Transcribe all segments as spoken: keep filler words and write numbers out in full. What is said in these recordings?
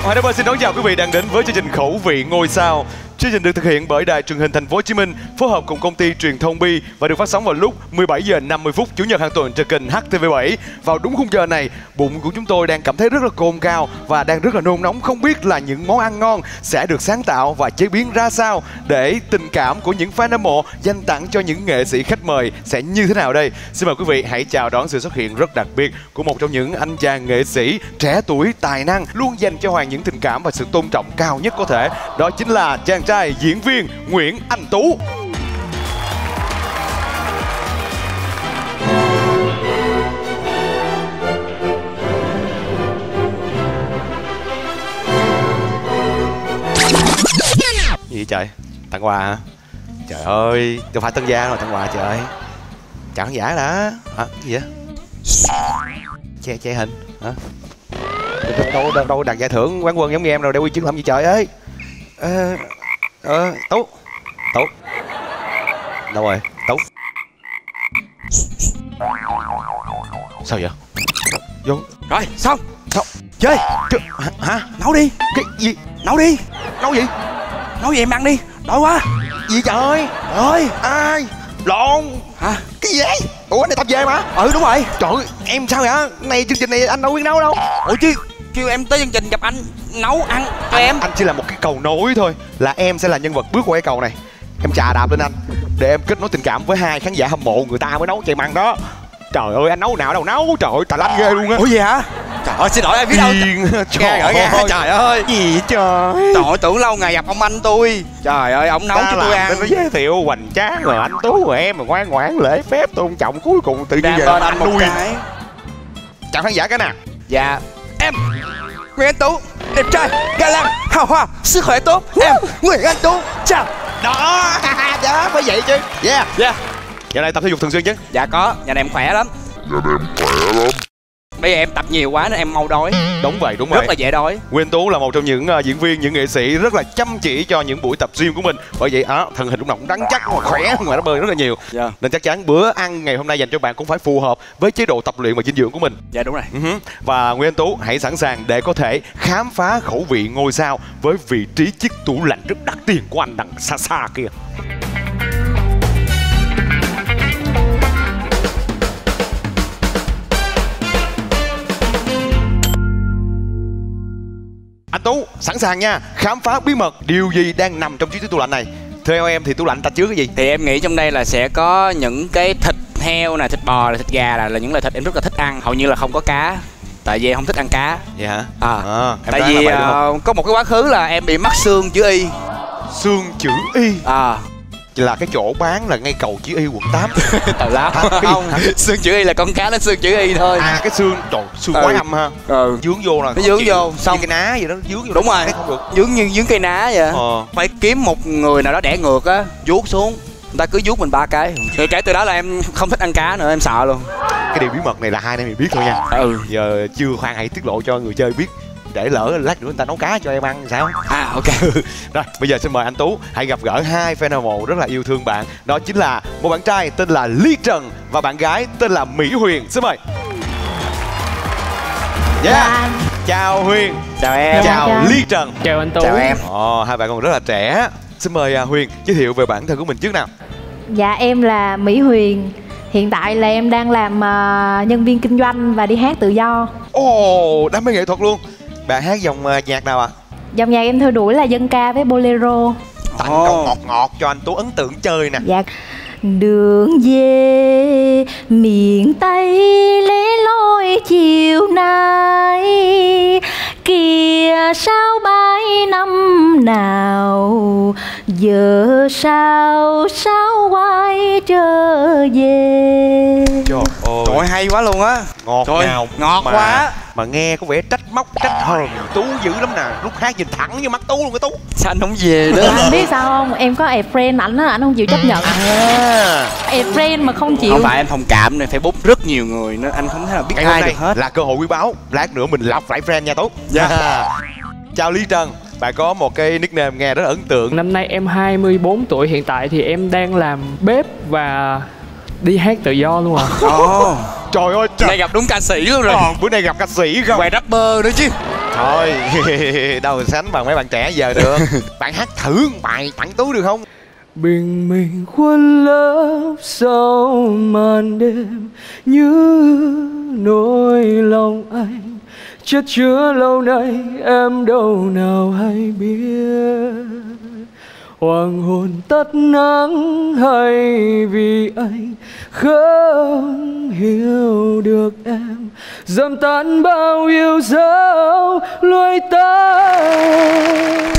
Hoài Đáp ơn xin đón chào quý vị đang đến với chương trình Khẩu vị ngôi sao. Chương trình được thực hiện bởi Đài Truyền hình Thành phố Hồ Chí Minh phối hợp cùng công ty Truyền thông Bi và được phát sóng vào lúc mười bảy giờ năm mươi phút chủ nhật hàng tuần trên kênh H T V bảy. Vào đúng khung giờ này, bụng của chúng tôi đang cảm thấy rất là cồn cào và đang rất là nôn nóng, không biết là những món ăn ngon sẽ được sáng tạo và chế biến ra sao để tình cảm của những fan hâm mộ dành tặng cho những nghệ sĩ khách mời sẽ như thế nào đây. Xin mời quý vị hãy chào đón sự xuất hiện rất đặc biệt của một trong những anh chàng nghệ sĩ trẻ tuổi tài năng luôn dành cho Hoàng những tình cảm và sự tôn trọng cao nhất có thể. Đó chính là chàng trai diễn viên Nguyễn Anh Tú. Gì vậy trời? Tặng quà hả? Trời ơi, đâu phải tân gia mà tặng quà trời. Chào khán giả đã. Hả? Cái gì vậy? Che che hình hả? Đâu đâu đâu đạt giải thưởng quán quân giống như em rồi đeo huy chương làm gì trời ơi. Ờ ờ Tú. Tú. Đâu rồi? Tú. Sao vậy? Vô. Rồi, xong. Sao? Chơi. Chơi. Hả? Nấu đi. Cái gì? Nấu đi. Nấu gì? Nấu gì em ăn đi. Đói quá. Gì trời? Ơi. Ai? Lộn. Hả? Cái gì vậy? Ủa anh này tập về mà. Ừ đúng rồi. Trời ơi, em sao vậy? Này chương trình này anh đâu biết nấu đâu. Ủa chứ kêu em tới chương trình gặp anh nấu ăn cho anh, em. Anh chỉ là một cái cầu nối thôi. Là em sẽ là nhân vật bước qua cái cầu này. Em chà đạp lên anh để em kết nối tình cảm với hai khán giả hâm mộ người ta mới nấu cho em ăn đó. Trời ơi anh nấu nào đâu nấu. Trời ơi tài lanh ghê luôn á. Ủa gì hả? Trời ơi xin lỗi em biết đâu. Nghe rồi nghe. Trời ơi. Gì vậy trời? Trời ơi tưởng lâu ngày gặp ông anh tôi. Trời ơi ông nấu ta cho tôi ăn. Nó giới thiệu hoành tráng rồi anh Tú rồi em mà ngoan ngoãn lễ phép tôn trọng cuối cùng tự nhiên về anh nuôi. Cái. Chào khán giả cái nào. Dạ em Nguyễn Anh Tú, đẹp trai, ga lăng, hào hoa, sức khỏe tốt. Em Nguyễn Anh Tú, chào. Đó, đó phải vậy chứ. Yeah. Yeah. Giờ này tập thể dục thường xuyên chứ? Dạ có, nhà này em khỏe lắm. Nhà này em khỏe lắm. Bây giờ em tập nhiều quá nên em mau đói. Đúng vậy, đúng rất vậy. Rất là dễ đói. Nguyễn Tú là một trong những uh, diễn viên, những nghệ sĩ rất là chăm chỉ cho những buổi tập gym của mình. Bởi vậy á, thân hình lúc nào cũng rắn chắc, khỏe ngoài nó bơi rất là nhiều. Dạ. Nên chắc chắn bữa ăn ngày hôm nay dành cho bạn cũng phải phù hợp với chế độ tập luyện và dinh dưỡng của mình. Dạ đúng rồi. Uh-huh. Và Nguyễn Anh Tú hãy sẵn sàng để có thể khám phá khẩu vị ngôi sao với vị trí chiếc tủ lạnh rất đắt tiền của anh đằng xa xa kia. Anh Tú sẵn sàng nha, khám phá bí mật điều gì đang nằm trong chiếc tủ lạnh này. Theo em thì tủ lạnh ta chứa cái gì? Thì em nghĩ trong đây là sẽ có những cái thịt heo nè, thịt bò, thịt gà là, là những loại thịt em rất là thích ăn. Hầu như là không có cá. Tại vì em không thích ăn cá. Vậy hả? À, à tại vì vậy, uh, có một cái quá khứ là em bị mắc xương chữ Y. Xương chữ Y? À là cái chỗ bán là ngay cầu chữ Y quận tám. Tào lao. Không, xương chữ Y là con cá nó xương chữ Y thôi. À cái xương, trời, xương ừ. quái âm ha. Ừ. Dướng vô là nó dướng vô xong cái ná gì đó dướng vô. Đúng rồi, không được. dướng như dướng cây ná vậy. Ờ. Phải kiếm một người nào đó đẻ ngược á, vuốt xuống, người ta cứ vuốt mình ba cái. Rồi kể từ đó là em không thích ăn cá nữa, em sợ luôn. Cái điều bí mật này là hai anh em mình biết thôi nha. Ừ. Giờ chưa khoan hãy tiết lộ cho người chơi biết. Để lỡ lát nữa người ta nấu cá cho em ăn sao? À ok. Rồi bây giờ xin mời anh Tú hãy gặp gỡ hai fan hâm mộ rất là yêu thương bạn. Đó chính là một bạn trai tên là Ly Trần và bạn gái tên là Mỹ Huyền. Xin mời. Yeah. Chào, chào Huyền. Chào em. Chào, chào Ly Trần. Chào anh Tú. Chào em. Ồ, hai bạn còn rất là trẻ. Xin mời uh, Huyền giới thiệu về bản thân của mình trước nào. Dạ em là Mỹ Huyền. Hiện tại là em đang làm uh, nhân viên kinh doanh và đi hát tự do. Ồ, oh, đam mê nghệ thuật luôn. Bạn hát dòng uh, nhạc nào ạ? À? Dòng nhạc em theo đuổi là dân ca với bolero. Tặng oh. câu ngọt ngọt cho anh Tú ấn tượng chơi nè. Dạ. Đường về miền Tây lẻ loi chiều nay, kìa sao bay năm nào, giờ sao sao quay trở về. Trời ơi, trời ơi hay quá luôn á. Ngọt trời nào ngọt mà, quá. Mà nghe có vẻ trách móc trách hờn Tú dữ lắm nè. Lúc hát nhìn thẳng vô mắt Tú luôn cái Tú. Sao anh không về nữa? Anh biết sao không? Em có add friend ảnh á, ảnh không chịu chấp nhận. À. Add friend mà không chịu. Không phải em thông cảm này, Facebook rất nhiều người nên anh không thể nào biết cái ai được hết. Là cơ hội quý báu. Lát nữa mình lọc lại friend nha Tú. Dạ. Yeah. Chào Ly Trần. Bạn có một cái nickname nghe rất là ấn tượng. Năm nay em hai mươi bốn tuổi, hiện tại thì em đang làm bếp và đi hát tự do luôn à. Oh. Trời ơi trời. Nay gặp đúng ca sĩ luôn rồi. Ờ, bữa nay gặp ca sĩ không? Quay rapper nữa chứ. Thôi, đâu sánh bằng mấy bạn trẻ giờ được. Bạn hát thử một bài tặng Tú được không? Bình minh khuôn lớp sau màn đêm như nỗi lòng anh chất chứa lâu nay em đâu nào hay biết. Hoàng hôn tắt nắng hay vì anh không hiểu được em dầm tan bao yêu dấu lối tay.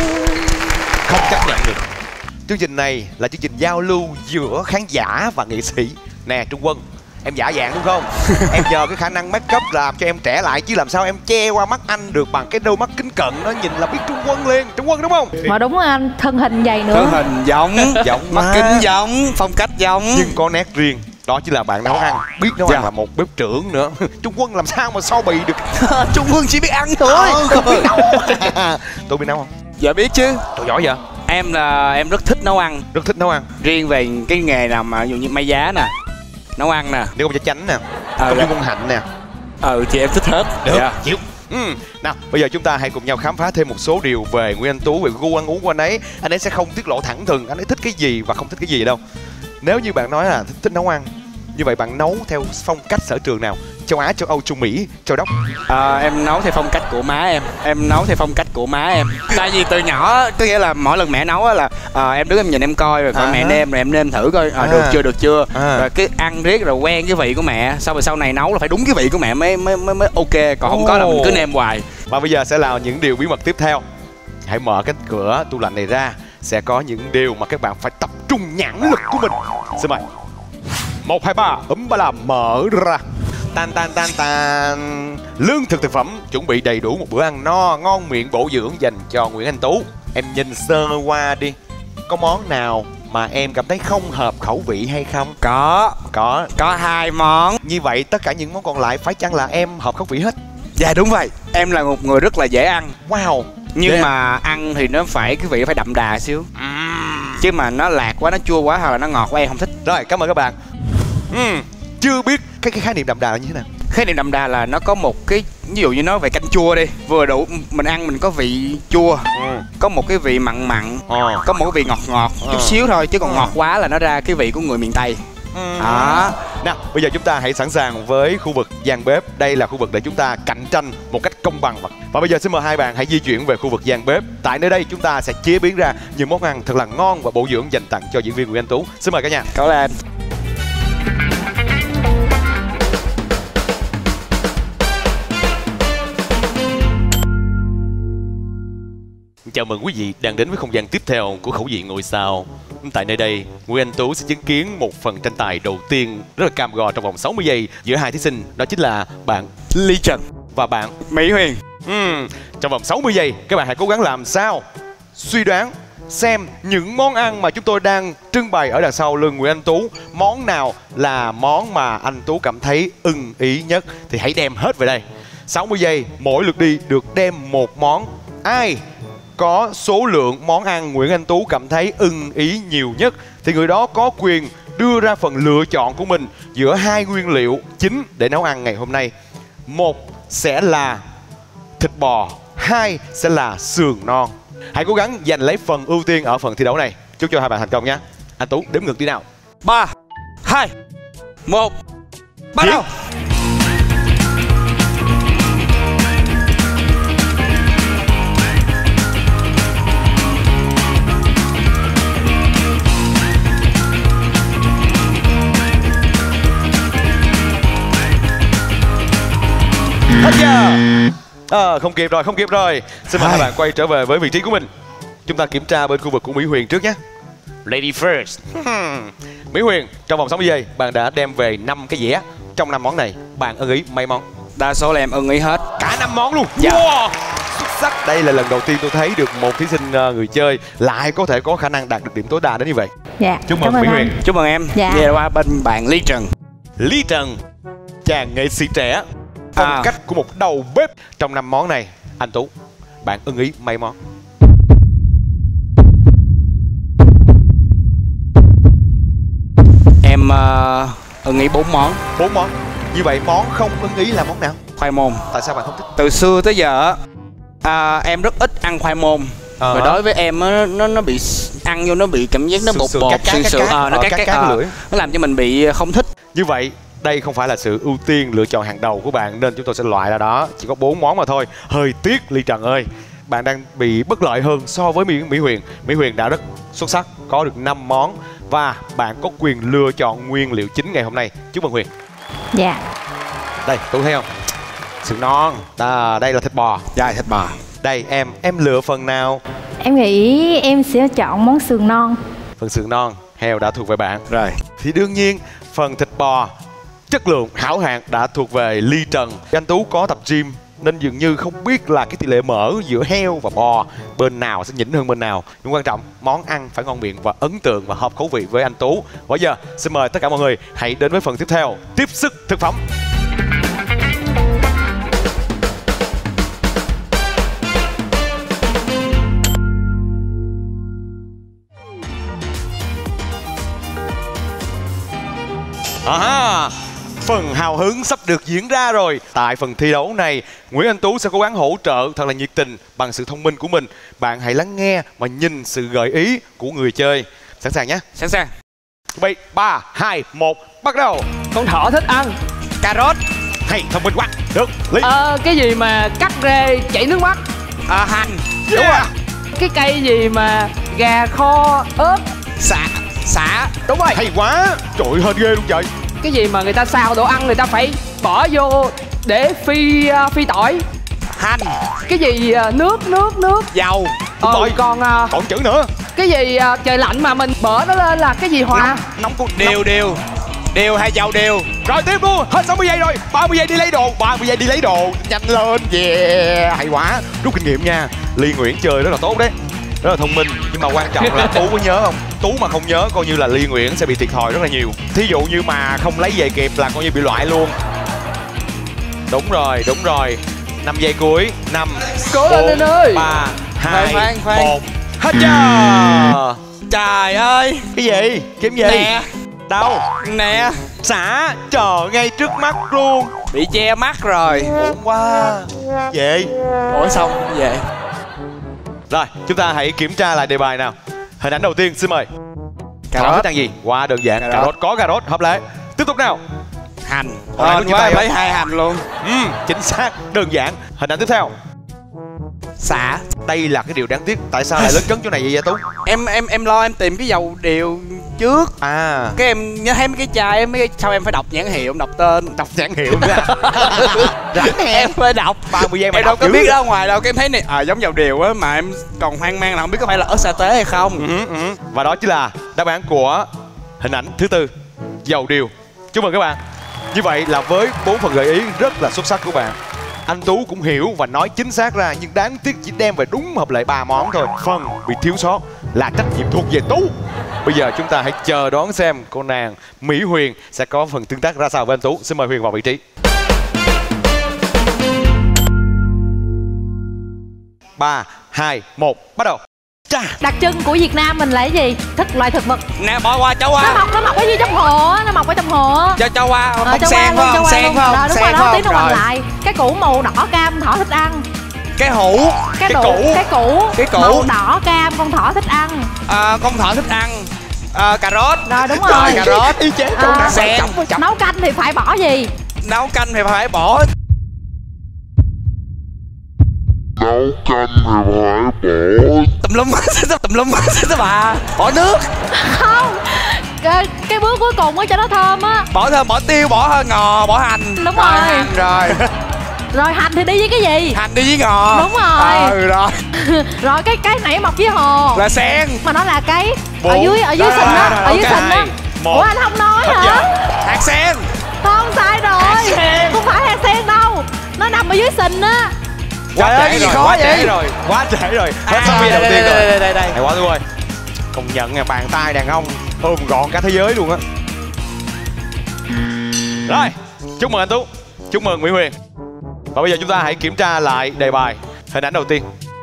Không chấp nhận được. Chương trình này là chương trình giao lưu giữa khán giả và nghệ sĩ. Nè Trung Quân, em giả dạng đúng không? Em nhờ cái khả năng make up làm cho em trẻ lại, chứ làm sao em che qua mắt anh được bằng cái đôi mắt kính cận nó nhìn là biết Trung Quân liền. Trung Quân đúng không? Mà đúng anh, thân hình dày nữa. Thân hình giống, Giống mắt má. kính giống, phong cách giống. Nhưng có nét riêng. Đó chỉ là bạn nấu ăn. Biết nấu Dạ. ăn là một bếp trưởng nữa. Trung Quân làm sao mà so bì được. Trung Quân chỉ biết ăn thôi. Ờ, không biết nấu. Tôi biết nấu không? Dạ biết chứ. Tôi giỏi vậy. Em là em rất thích nấu ăn. Rất thích nấu ăn. Riêng về cái nghề nào mà ví dụ như may giá nè, nấu ăn nè, Nếu không cho chánh nè, Ờ, công dạ. như con hạnh nè. ừ thì em thích hết. Được, Dạ. chịu. Ừ. Nào, bây giờ chúng ta hãy cùng nhau khám phá thêm một số điều về Nguyễn Anh Tú, về gu ăn uống của anh ấy. Anh ấy sẽ không tiết lộ thẳng thừng anh ấy thích cái gì và không thích cái gì đâu. Nếu như bạn nói là thích, thích nấu ăn, như vậy bạn nấu theo phong cách sở trường nào? Châu Á, châu Âu, châu Mỹ, châu Đốc? À, em nấu theo phong cách của má em. Em nấu theo phong cách của má em. Tại vì từ nhỏ, có nghĩa là mỗi lần mẹ nấu á là à, em đứng em nhìn em coi rồi coi À. mẹ nêm rồi em nêm thử coi à, À. được chưa được chưa. À. Rồi cái ăn riết rồi quen cái vị của mẹ. Sau rồi sau này nấu là phải đúng cái vị của mẹ mới mới mới, mới ok. Còn không có là mình cứ nêm hoài. Và bây giờ sẽ là những điều bí mật tiếp theo. Hãy mở cái cửa tủ lạnh này ra. Sẽ có những điều mà các bạn phải tập trung nhãn lực của mình. Xin mời. Một, hai, ba, ấm ba la mở ra. Tan tan tan tan. Lương thực thực phẩm chuẩn bị đầy đủ một bữa ăn no, ngon miệng, bổ dưỡng dành cho Nguyễn Anh Tú. Em nhìn sơ qua đi. Có món nào mà em cảm thấy không hợp khẩu vị hay không? Có, Có. có hai món. Như vậy tất cả những món còn lại phải chăng là em hợp khẩu vị hết? Dạ đúng vậy. Em là một người rất là dễ ăn. Wow. Nhưng Yeah. mà ăn thì nó phải cái vị phải đậm đà xíu. Chứ mà nó lạc quá, nó chua quá hoặc là nó ngọt quá em không thích. Rồi, cảm ơn các bạn. Uhm, chưa biết cái, cái khái niệm đậm đà là như thế nào? Khái niệm đậm đà là nó có một cái, ví dụ như nói về canh chua đi, vừa đủ mình ăn mình có vị chua, Ừ. có một cái vị mặn mặn, Ờ. có một cái vị ngọt ngọt Ờ. chút xíu thôi, chứ còn Ờ. ngọt quá là nó ra cái vị của người miền Tây. Ừ. Đó. Nào, bây giờ chúng ta hãy sẵn sàng với khu vực gian bếp. Đây là khu vực để chúng ta cạnh tranh một cách công bằng. Và bây giờ xin mời hai bạn hãy di chuyển về khu vực gian bếp. Tại nơi đây chúng ta sẽ chế biến ra những món ăn thật là ngon và bổ dưỡng dành tặng cho diễn viên Nguyễn Anh Tú. Xin mời cả nhà. Cảm ơn anh. Chào mừng quý vị đang đến với không gian tiếp theo của Khẩu vị ngôi sao. Tại nơi đây, Nguyễn Anh Tú sẽ chứng kiến một phần tranh tài đầu tiên rất là cam go trong vòng sáu mươi giây giữa hai thí sinh, đó chính là bạn Ly Trần và bạn Mỹ Huyền. Uhm, trong vòng sáu mươi giây, các bạn hãy cố gắng làm sao suy đoán xem những món ăn mà chúng tôi đang trưng bày ở đằng sau lưng Nguyễn Anh Tú, món nào là món mà anh Tú cảm thấy ưng ý nhất thì hãy đem hết về đây. sáu mươi giây, mỗi lượt đi được đem một món. Ai có số lượng món ăn Nguyễn Anh Tú cảm thấy ưng ý nhiều nhất thì người đó có quyền đưa ra phần lựa chọn của mình giữa hai nguyên liệu chính để nấu ăn ngày hôm nay. Một sẽ là thịt bò, hai sẽ là sườn non. Hãy cố gắng giành lấy phần ưu tiên ở phần thi đấu này. Chúc cho hai bạn thành công nhé. Anh Tú đếm ngược đi nào. Ba, hai, một, bắt Diễn. đầu. Hết giờ. À, không kịp rồi, không kịp rồi. Xin mời hai bạn quay trở về với vị trí của mình. Chúng ta kiểm tra bên khu vực của Mỹ Huyền trước nhé. Lady first. Hmm. Mỹ Huyền, trong vòng sáu mươi giây, bạn đã đem về năm cái dĩa. Trong năm món này, bạn ưng ý mấy món? Đa số là em ưng ý hết. Cả năm món luôn. Dạ. Wow. Xuất sắc. Đây là lần đầu tiên tôi thấy được một thí sinh uh, người chơi lại có thể có khả năng đạt được điểm tối đa đến như vậy. Dạ. Chúc mừng cảm ơn Mỹ anh. Huyền. Chúc mừng em. Dạ. Về qua bên bạn Ly Trần. Lý Trần, chàng nghệ sĩ trẻ, phong À. cách của một đầu bếp. Trong năm món này, anh Tú, bạn ưng ý mấy món? Em uh, ưng ý bốn món. Bốn món. Như vậy món không ưng ý là món nào? Khoai môn. Tại sao bạn không thích? Từ xưa tới giờ á, À, em rất ít ăn khoai môn. Ờ. Và đối với em nó nó nó bị ăn vô nó bị cảm giác nó bột Sườn, bột cát, cát, sườn cát, sườn cát. ờ, nó Ờ, cát cát, cát cát ờ. lưỡi. Nó làm cho mình bị không thích. Như vậy đây không phải là sự ưu tiên lựa chọn hàng đầu của bạn nên chúng tôi sẽ loại ra đó. Chỉ có bốn món mà thôi. Hơi tiếc Ly Trần ơi. Bạn đang bị bất lợi hơn so với Mỹ, Mỹ Huyền. Mỹ Huyền đã rất xuất sắc, có được năm món và bạn có quyền lựa chọn nguyên liệu chính ngày hôm nay. Chúc mừng Huyền. Dạ. Đây, Tú thấy không? Sườn non. À, đây là thịt bò. Dạ, thịt bò. Đây em, em lựa phần nào? Em nghĩ em sẽ chọn món sườn non. Phần sườn non, heo đã thuộc về bạn. Rồi. Thì đương nhiên phần thịt bò chất lượng hảo hạng đã thuộc về Ly Trần. Anh Tú có tập gym nên dường như không biết là cái tỷ lệ mỡ giữa heo và bò bên nào sẽ nhỉnh hơn bên nào. Nhưng quan trọng món ăn phải ngon miệng và ấn tượng và hợp khẩu vị với anh Tú. Bây giờ xin mời tất cả mọi người hãy đến với phần tiếp theo, tiếp sức thực phẩm. À, phần hào hứng sắp được diễn ra rồi. Tại phần thi đấu này, Nguyễn Anh Tú sẽ cố gắng hỗ trợ thật là nhiệt tình bằng sự thông minh của mình. Bạn hãy lắng nghe và nhìn sự gợi ý của người chơi. Sẵn sàng nhé. Sẵn sàng. Bây ba, hai, một, bắt đầu. Con thỏ thích ăn. Cà rốt. Hay, thông minh quá. Được, Ly. Ờ, cái gì mà cắt rê chảy nước mắt. À, hành. Yeah. Đúng rồi. Cái cây gì mà gà kho ớt. Xả. Xả. Đúng rồi. Hay quá. Trời ơi, hên ghê luôn trời. Cái gì mà người ta xào đồ ăn người ta phải bỏ vô để phi uh, phi tỏi. Hành. Cái gì uh, nước nước nước. Dầu. Đúng Ờ, rồi. còn uh, Còn chữ nữa. cái gì uh, trời lạnh mà mình bở nó lên là cái gì Hòa? Nóng con Điều điều. Điều hay dầu điều. Rồi tiếp luôn, hết sáu mươi giây rồi. ba mươi giây đi lấy đồ, ba mươi giây đi lấy đồ. Nhanh lên. Yeah, hay quá. Rút kinh nghiệm nha. Ly Nguyễn chơi rất là tốt đấy. Rất là thông minh. Nhưng mà quan trọng là Tú có nhớ không? Tú mà không nhớ coi như là Ly Nguyễn sẽ bị thiệt thòi rất là nhiều. Thí dụ như mà không lấy về kịp là coi như bị loại luôn. Đúng rồi, đúng rồi. năm giây cuối. Năm, Cố lên anh ơi. ba, hai, Khoan, khoan. một. Hết chưa? Trời ơi. Cái gì? Kiếm gì? Nè. Đâu? Nè. Xả chờ ngay trước mắt luôn. Bị che mắt rồi. Ổn quá. Về. Ủa xong về. Rồi, chúng ta hãy kiểm tra lại đề bài nào. Hình ảnh đầu tiên, xin mời. Cà Thỏ rốt. thích ăn gì? Quá đơn giản. Cà Cà rốt. rốt, có cà rốt, hợp lệ. Tiếp tục nào. Hành. Hồi nãy Hên lúc quá chia tay em không? lấy hai hành luôn. Ừ, chính xác, đơn giản. Hình ảnh tiếp theo. Xả. Đây là cái điều đáng tiếc. Tại sao lại lớn cấn chỗ này vậy vậy Tú? Em em em lo em tìm cái dầu điều trước. À, Cái em nhớ thấy mấy cái chai mấy cái sao em phải đọc nhãn hiệu, em đọc tên. đọc nhãn hiệu nữa. Rảnh Em phải đọc. ba mươi giây mà Em đâu đọc có dữ. biết ra ngoài đâu, cái em thấy này à, giống dầu điều á mà em còn hoang mang là không biết có phải là ớt sa tế hay không. Ừ, ừ. Và đó chính là đáp án của hình ảnh thứ tư, dầu điều. Chúc mừng các bạn. Như vậy là với bốn phần gợi ý rất là xuất sắc của bạn, anh Tú cũng hiểu và nói chính xác ra, nhưng đáng tiếc chỉ đem về đúng hợp lệ ba món thôi. Phần bị thiếu sót là trách nhiệm thuộc về Tú. Bây giờ chúng ta hãy chờ đón xem cô nàng Mỹ Huyền sẽ có phần tương tác ra sao với anh Tú. Xin mời Huyền vào vị trí. Ba, hai, một, bắt đầu. Chà. Đặc trưng của Việt Nam mình là cái gì? Thích loại thực vật. Nè bỏ qua cháu Nó qua. mọc nó mọc ở dưới trong hồ á, nó mọc ở trong hồ á. Cho cháu qua. Ờ, Bông cho sen qua phải luôn, cho không? qua Sen luôn. phải không? Rồi, đúng Sen rồi đó, phải tí nó không? quanh Rồi. lại. Cái củ màu đỏ cam thỏ thích ăn. Cái hũ. Cái, Cái củ, củ. cái củ Cái củ. màu đỏ cam con thỏ thích ăn. À, con thỏ thích ăn. À, cà rốt. Rồi đúng Rồi, rồi. cà rốt. Y chang câu nào. Sen. Nấu canh thì phải bỏ gì? Nấu canh thì phải bỏ. Nấu canh thì phải bỏ Tùm lum. Tùm lum. Bà. Bỏ nước. Không. Cái, cái bước cuối cùng á cho nó thơm á. Bỏ thơm, bỏ tiêu, bỏ ngò, bỏ hành. Đúng rồi. rồi. Hành rồi. Rồi hành thì đi với cái gì? Hành đi với ngò. Đúng rồi. Ừ rồi. Rồi cái cái nãy mọc dưới hồ. Là sen. Mà nó là cái Bốn. ở dưới ở dưới Rồi, sình rồi, á, rồi, ở dưới ok. sình á. Một. Ủa anh không nói Hết hả? giờ. Hạt sen. Không, sai rồi. Hạt sen. Không phải hạt sen đâu. Nó nằm ở dưới sình á. Quá Trời ơi, trễ cái gì rồi, khó quá vậy? trễ rồi, quá trễ rồi. Hết À, sáu mươi đầu đây, tiên đây, rồi. đây, đây, đây. Hay quá Tú ơi. Công nhận nha, bàn tay đàn ông ôm gọn cả thế giới luôn á. Rồi, chúc mừng anh Tú, chúc mừng Mỹ Huyền. Và bây giờ chúng ta hãy kiểm tra lại đề bài. Hình ảnh đầu tiên.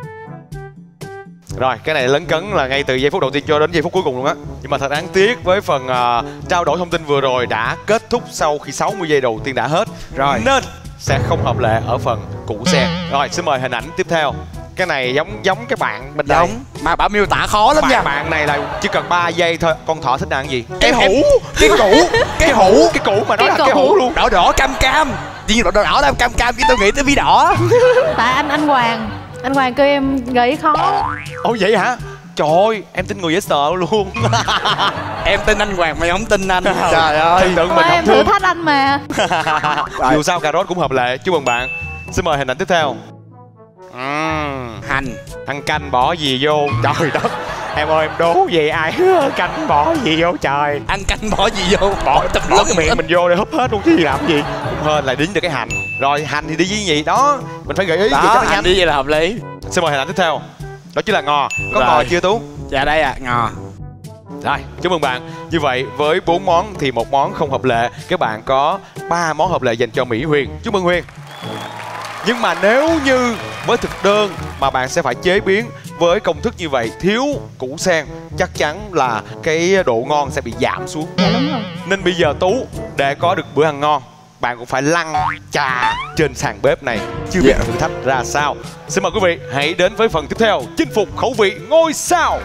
Rồi, cái này lấn cấn là ngay từ giây phút đầu tiên cho đến giây phút cuối cùng luôn á. Nhưng mà thật đáng tiếc với phần uh, trao đổi thông tin vừa rồi đã kết thúc sau khi sáu mươi giây đầu tiên đã hết. Rồi. Nên sẽ không hợp lệ ở phần củ sen. Rồi xin mời hình ảnh tiếp theo. Cái này giống giống cái bạn bên đây. Giống mà bảo miêu tả khó lắm bạn, nha. Bạn này là chỉ cần ba giây thôi. Con thỏ thích ăn gì? Cái Em- hũ. em- cái củ cái hũ cái củ mà nó là Cái cái củ. hũ luôn. Đỏ đỏ cam cam. Gì đỏ đỏ đỏ đỏ cam cam, cái tôi nghĩ tới bí đỏ. Tại anh anh Hoàng anh Hoàng kêu em gợi ý khó. Ồ vậy hả? Trời ơi, em tin người dễ sợ luôn. Em tin anh Hoàng mày không tin anh. Trời ơi, tự Thôi mình em không thử thương. thách anh mà. Dù sao cà rốt cũng hợp lệ. Chúc mừng bạn. Xin mời hình ảnh tiếp theo. Uhm, Hành. ăn canh bỏ gì vô? Trời đất. Em ơi em đố gì ai canh bỏ gì vô trời. Ăn canh bỏ gì vô? Bỏ tập bỏ cái miệng mình vô để húp hết luôn chứ gì làm gì. Cũng hên lại đính được cái hành. Rồi hành thì đi với gì đó. Mình phải gợi ý gì cho Đó, nó hành nhanh. đi vậy là hợp lý. Xin mời hình ảnh tiếp theo. Đó chính là ngò. Có Rồi. ngò chưa Tú? Dạ đây à, ngò. Rồi, chúc mừng bạn. Như vậy với bốn món thì một món không hợp lệ. Các bạn có ba món hợp lệ dành cho Mỹ Huyền. Chúc mừng Huyền. Nhưng mà nếu như với thực đơn mà bạn sẽ phải chế biến với công thức như vậy, thiếu củ sen, chắc chắn là cái độ ngon sẽ bị giảm xuống. Dạ đúng rồi. Nên bây giờ Tú, để có được bữa ăn ngon, bạn cũng phải lăn chà trên sàn bếp này. Chưa biết thử thách ra sao. Xin mời quý vị hãy đến với phần tiếp theo, chinh phục khẩu vị ngôi sao.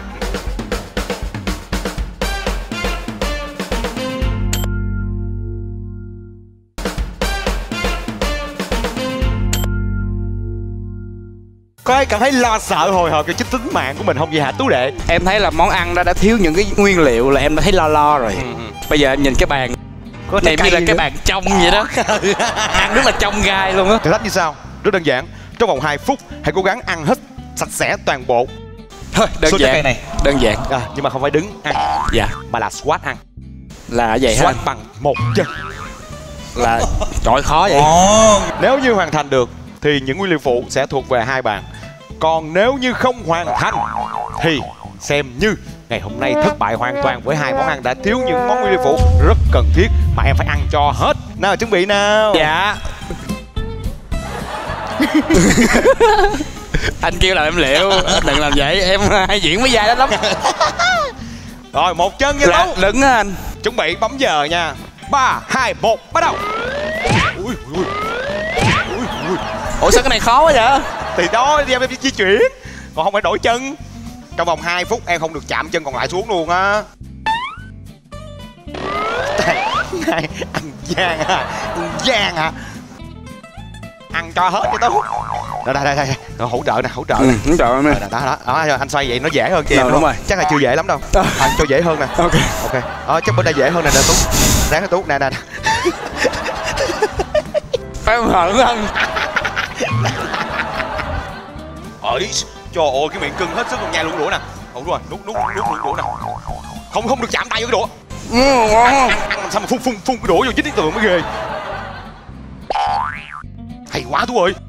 Có ai cảm thấy lo sợ hồi hộp cho chính tính mạng của mình không vậy hả Tú đệ? Em thấy là món ăn đó đã thiếu những cái nguyên liệu là em đã thấy lo lo rồi. Ừ, ừ. Bây giờ em nhìn cái bàn Có này như là nữa. cái bàn trong vậy đó. Ăn rất là trong gai luôn á. Thử thách như sau, rất đơn giản. Trong vòng hai phút, hãy cố gắng ăn hết sạch sẽ toàn bộ. Thôi đơn Số trái giản cây này. Đơn giản. À, nhưng mà không phải đứng ăn, Dạ. mà là squat ăn. Là vậy ha. Squat bằng một chân. Là trời khó vậy. Nếu như hoàn thành được thì những nguyên liệu phụ sẽ thuộc về hai bạn. Còn nếu như không hoàn thành thì xem như ngày hôm nay thất bại hoàn toàn với hai món ăn đã thiếu những món nguyên liệu phụ rất cần thiết mà em phải ăn cho hết. Nào chuẩn bị nào. Dạ. Anh kêu là em liệu. Đừng làm vậy, em hay diễn với dai đó lắm. Rồi một chân nha Là, Tú. đứng á anh. Chuẩn bị bấm giờ nha. Ba, hai, một, bắt đầu. Ui, ui. Ui, ui. Ủa sao cái này khó quá vậy? Thì đó em em di chuyển, còn không phải đổi chân. Trong vòng hai phút em không được chạm chân còn lại xuống luôn á. Này, ăn gian à, ăn gian à. Ăn cho hết cho Tú. Đây đây đây đây, rồi, hỗ trợ nè, hỗ trợ nè. Ừ, trời ơi. Đó, đó, đó, đó, anh xoay vậy nó dễ hơn kìa. Rồi, đúng rồi. Chắc là chưa dễ lắm đâu. À, cho dễ hơn nè. Ok. Ok. Ờ, chắc bên đây dễ hơn nè, nè Tú. Ráng Tú, nè nè. nè. Em hận anh. Ơi, trời ơi cái miệng cưng hết sức còn nhai luôn đũa nè. Ủa rồi, nuốt nuốt nuốt nuốt đũa nè. Không không được chạm tay vô cái đũa. Ăn, ăn làm sao mà phun phun phun cái đũa vô chính cái tường mới ghê. Hay quá Tú ơi.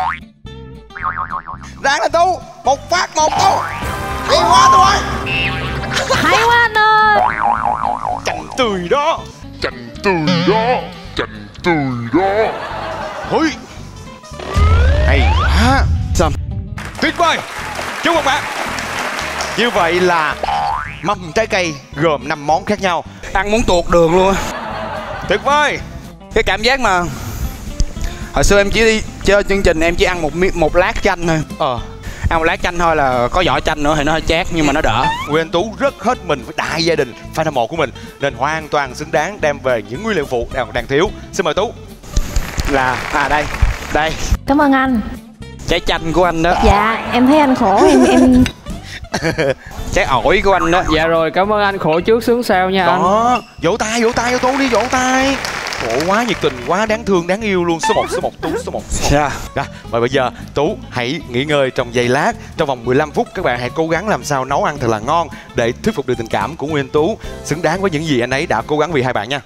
Ráng lên Tú, một phát một Tú. Hay quá Tú ơi. Hay quá anh ơi. Chành tươi đó. Chành tươi đó, chành tươi đó. Ôi. Hay quá. Xong. Tuyệt vời. Chúc mừng bạn. Như vậy là mâm trái cây gồm năm món khác nhau. Ăn muốn tuột đường luôn á. Tuyệt vời. Cái cảm giác mà hồi xưa em chỉ đi chơi chương trình em chỉ ăn một mi- một lát chanh thôi. Ờ. Ăn một lát chanh thôi là có vỏ chanh nữa thì nó hơi chát nhưng mà nó đỡ. Nguyễn Tú rất hết mình với đại gia đình fan hâm mộ của mình nên hoàn toàn xứng đáng đem về những nguyên liệu phụ đang đang thiếu. Xin mời Tú. Là à đây đây Cảm ơn anh. trái chanh của anh đó. Dạ em thấy anh khổ em em Trái ổi của anh đó. Dạ rồi, cảm ơn anh, khổ trước sướng sau nha anh. Đó, vỗ tay vỗ tay cho Tú đi, vỗ tay. Ủa quá nhiệt tình, quá đáng thương, đáng yêu luôn. Số một, số một, Tú, số một, số một. Yeah. Rồi, và bây giờ Tú hãy nghỉ ngơi trong giây lát. Trong vòng mười lăm phút các bạn hãy cố gắng làm sao nấu ăn thật là ngon để thuyết phục được tình cảm của Nguyên Tú xứng đáng với những gì anh ấy đã cố gắng vì hai bạn nha.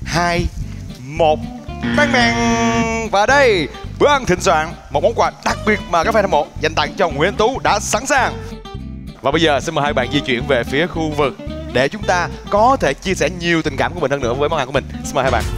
hai, một. Bang bang. Và đây, bữa ăn thịnh soạn, một món quà đặc biệt mà các fan hâm mộ dành tặng cho Nguyễn Anh Tú đã sẵn sàng. Và bây giờ xin mời hai bạn di chuyển về phía khu vực để chúng ta có thể chia sẻ nhiều tình cảm của mình hơn nữa với món ăn của mình. Xin mời hai bạn.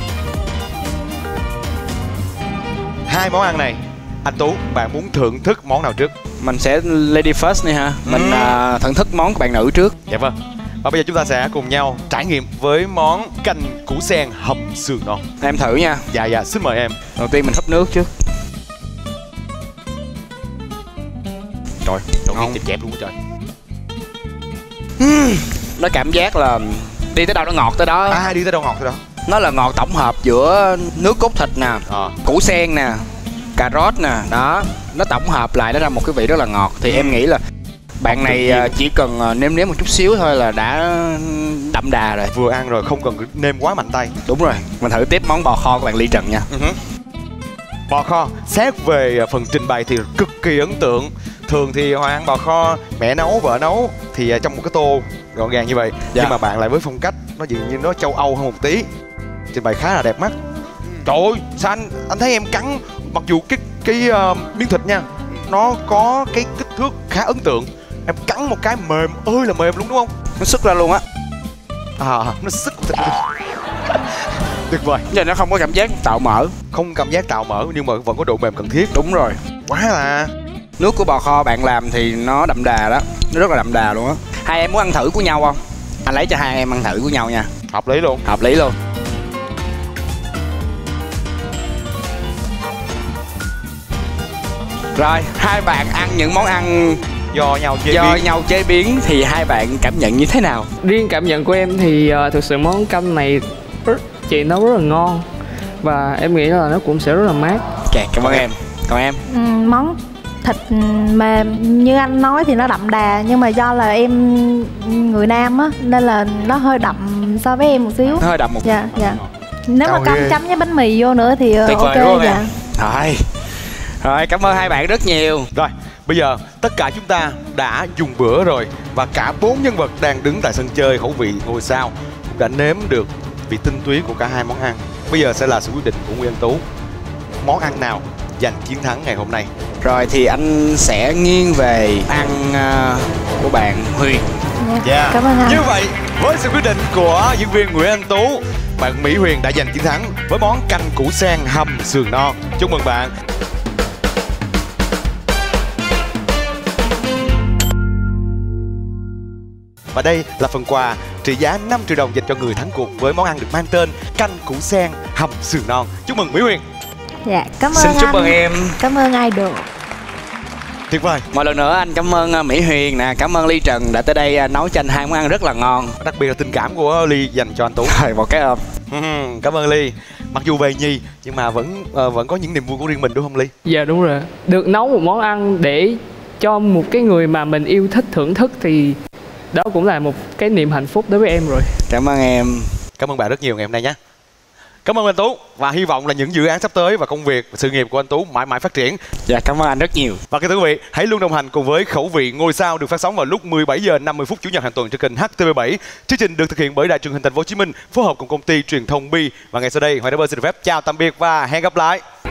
Hai món ăn này, anh Tú, bạn muốn thưởng thức món nào trước? Mình sẽ lady first đi ha. Mình Ừ. uh, thưởng thức món của bạn nữ trước. Dạ vâng. Và bây giờ chúng ta sẽ cùng nhau trải nghiệm với món canh củ sen hầm sườn non. Em thử nha. Dạ dạ, xin mời em. Đầu tiên mình húp nước trước. Trời, đầu Ngon. tiên chẹp chẹp luôn trời. Nó cảm giác là đi tới đâu nó ngọt tới đó. À, đi tới đâu ngọt tới đó. Nó là ngọt tổng hợp giữa nước cốt thịt nè, Ờ. củ sen nè, cà rốt nè, đó. Nó tổng hợp lại nó ra một cái vị rất là ngọt. Thì em nghĩ là bạn này tự nhiên. à, chỉ cần à, nêm nếm một chút xíu thôi là đã đậm đà rồi. Vừa ăn rồi, không cần nêm quá mạnh tay. Đúng rồi. Mình thử tiếp món bò kho của bạn Ly Trần nha. Uh-huh. Bò kho, xét về phần trình bày thì cực kỳ ấn tượng. Thường thì Hoàng ăn bò kho, mẹ nấu, vợ nấu thì trong một cái tô gọn gàng như vậy. Dạ. Nhưng mà bạn lại với phong cách nó dường như nó châu Âu hơn một tí. Trình bày khá là đẹp mắt. Trời ơi, sao anh, anh thấy em cắn, mặc dù cái cái uh, miếng thịt nha, nó có cái kích thước khá ấn tượng. Em cắn một cái mềm ơi là mềm luôn đúng không? Nó sức ra luôn á. À, nó sức thịt. Tuyệt vời. Giờ nó không có cảm giác tạo mỡ. Không cảm giác tạo mỡ nhưng mà vẫn có độ mềm cần thiết. Đúng rồi. Quá là. Nước của bò kho bạn làm thì nó đậm đà đó. Nó rất là đậm đà luôn á. Hai em muốn ăn thử của nhau không? Anh lấy cho hai em ăn thử của nhau nha. Hợp lý luôn. Hợp lý luôn. Rồi, hai bạn ăn những món ăn Do nhau chế do biến. nhau chế biến thì hai bạn cảm nhận như thế nào? Riêng cảm nhận của em thì uh, thực sự món canh này rất, chị nấu rất là ngon. Và em nghĩ là nó cũng sẽ rất là mát. Kẹt, cảm ơn em. Còn em? Ừ, món thịt mềm như anh nói thì nó đậm đà, nhưng mà do là em người Nam á nên là nó hơi đậm so với em một xíu. Nó hơi đậm một. Dạ dạ. Nếu Cao mà canh ghê. chấm với bánh mì vô nữa thì ờ, Tuyệt vời ok đúng không dạ. em? Rồi. Rồi, cảm ơn hai bạn rất nhiều. Rồi, bây giờ tất cả chúng ta đã dùng bữa rồi. Và cả bốn nhân vật đang đứng tại sân chơi khẩu vị ngôi sao cũng đã nếm được vị tinh túy của cả hai món ăn. Bây giờ sẽ là sự quyết định của Nguyễn Anh Tú. Món ăn nào giành chiến thắng ngày hôm nay? Rồi thì anh sẽ nghiêng về ăn uh, của bạn Huyền. Dạ. Cảm ơn anh. Như vậy, với sự quyết định của diễn viên Nguyễn Anh Tú, bạn Mỹ Huyền đã giành chiến thắng với món canh củ sen hầm sườn non. Chúc mừng bạn. Và đây là phần quà trị giá năm triệu đồng dành cho người thắng cuộc với món ăn được mang tên canh củ sen hầm sườn non. Chúc mừng Mỹ Huyền. Dạ, cảm ơn Xin anh. chúc mừng em. Cảm ơn idol. Tuyệt vời. Một lần nữa anh cảm ơn uh, Mỹ Huyền nè, cảm ơn Ly Trần đã tới đây uh, nấu cho anh hai món ăn rất là ngon. Đặc biệt là tình cảm của Ly dành cho anh Tú. Rồi một cái ôm. Cảm ơn Ly. Mặc dù về nhì nhưng mà vẫn uh, vẫn có những niềm vui của riêng mình đúng không Ly? Dạ đúng rồi. Được nấu một món ăn để cho một cái người mà mình yêu thích thưởng thức thì đó cũng là một cái niềm hạnh phúc đối với em rồi. Cảm ơn em. Cảm ơn bạn rất nhiều ngày hôm nay nhé. Cảm ơn anh Tú và hy vọng là những dự án sắp tới và công việc sự nghiệp của anh Tú mãi mãi phát triển. Dạ cảm ơn anh rất nhiều. Và kính thưa quý vị, hãy luôn đồng hành cùng với khẩu vị ngôi sao được phát sóng vào lúc mười bảy giờ năm mươi phút chủ nhật hàng tuần trên kênh H T V bảy. Chương trình được thực hiện bởi Đài Truyền hình Thành phố Hồ Chí Minh phối hợp cùng công ty truyền thông Bi. Và ngay sau đây, Hoàng Đá Bơ xin được phép chào tạm biệt và hẹn gặp lại.